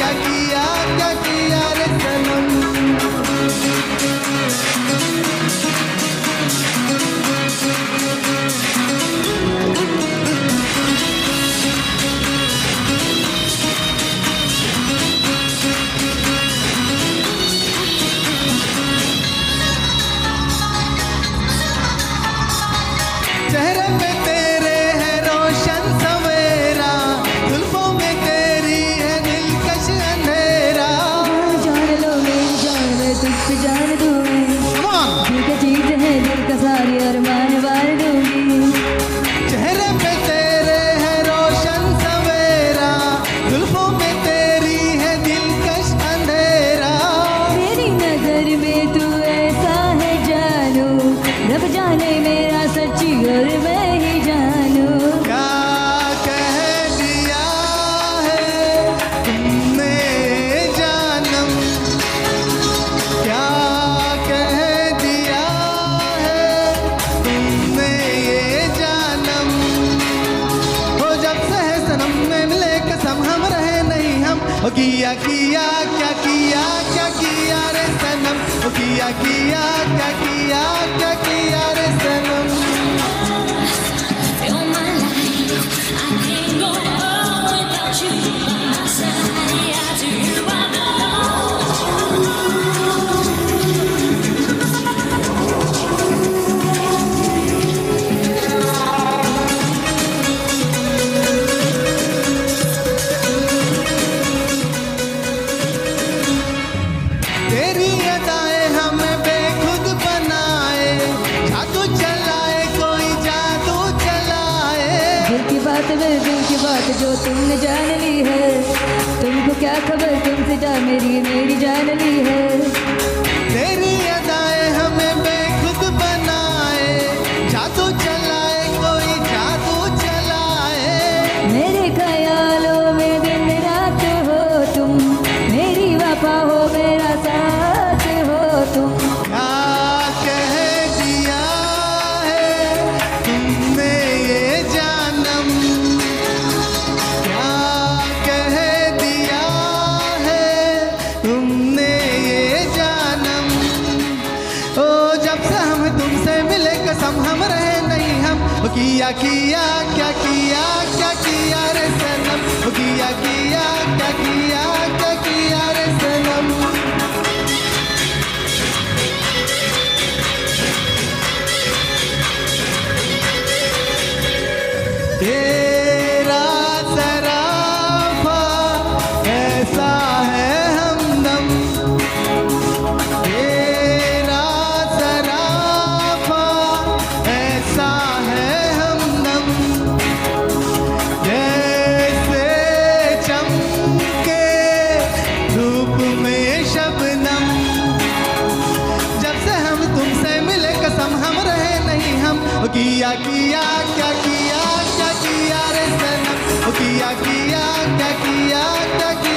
किया रे सनम। चेहरे पे तेरे है रोशन सवेरा, जुल्फों में तेरी है दिलकश अंधेरा। जान लो मेरी जान, मैं तुझसे जान दूंगी। दिल का चीज है, दिल का सारी अरमान वार दूंगी। चेहरे पे तेरे है रोशन सवेरा, जुल्फों में तेरी है दिलकश अंधेरा। मेरी नजर में तू ऐसा है जानू, रब जाने मेरा सच्ची और मैं ही जानू। क्या कह दिया है तुमने जानम, क्या कह दिया है तुमने ये जानम। हो जब से है सनम में मिले कसम, हम रहे नहीं हम। हो किया क्या किया रे सनम। हो किया क्या किया रे सनम। You're my life, I can't go on without you by my side. Yeah, to you I तेरी अदाएं हमें बेखुद बनाए, जादू चलाए कोई जादू चलाए। दिल की बात में दिल की बात जो तुमने जान ली है, तुमको क्या खबर तुमसे जा मेरी जान ली है। तेरी अदाएं हमें बेखुद बनाए, जादू चलाए कोई जादू चलाए। मेरे ख्यालों में दिन रात हो तुम, मेरी वफा हो मेरा साथ हो तुम। क्या कह दिया है तुमने ये जानम, क्या कह दिया है तुमने ये जानम। ओ जब से हम तुमसे मिले कसम, हम रहे नहीं हम। ओ किया क्या किया रे सनम। ओ किया क्या किया रे सनम। तेरा सराफा ऐसा है हमदम, तेरा सराफा ऐसा है हमदम। जैसे चमके धूप में शबनम, जब से हम तुमसे मिले कसम, हम रहे नहीं हम। ओ किया क्या किया रे सनम। ओ किया क्या किया